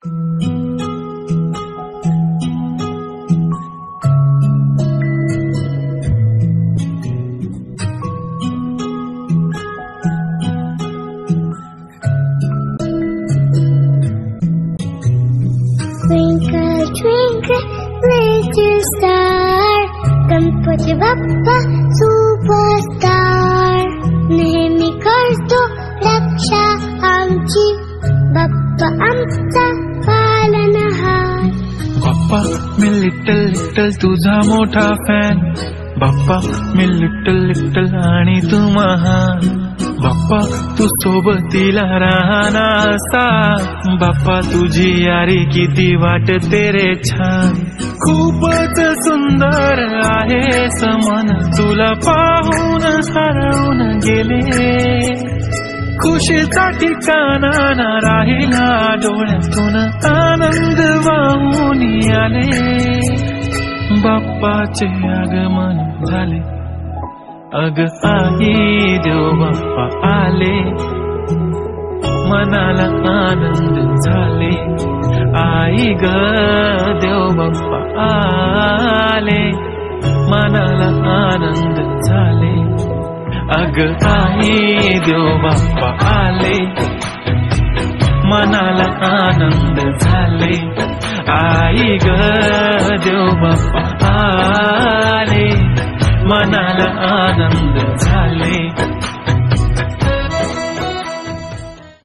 Twinkle, twinkle, little star, Ganpati Bappa superstar. नेहमी करतो रक्षा आमची, बाप्पा आमचा पालनहार. बाप्पा मी लिटल लिटल तुझा मोठा फॅन. बाप्पा मी लिटल लिटल आणि तू महान. बाप्पा तू सोबतीला राहणार असा. बाप्पा तुझी यारी किती वाटते रे छान. खूपच सुंदर आहेस मन, तुला पाहून हरवून गेले. खुशीचा ठिकाणा ना राहिला, डोळ्यातून आनंद वाहून आले. बाप्पाचे आगमन झाले, अग आई देव बाप्पा आले. मनाला आनंद झाले, आई ग देव बाप्पा आले. मनाला आनंद झाले, अग आई देव बाप्पा आले. मनाला आनंद झाले, आई ग देव बाप्पा आले. मनाला आनंद झाले.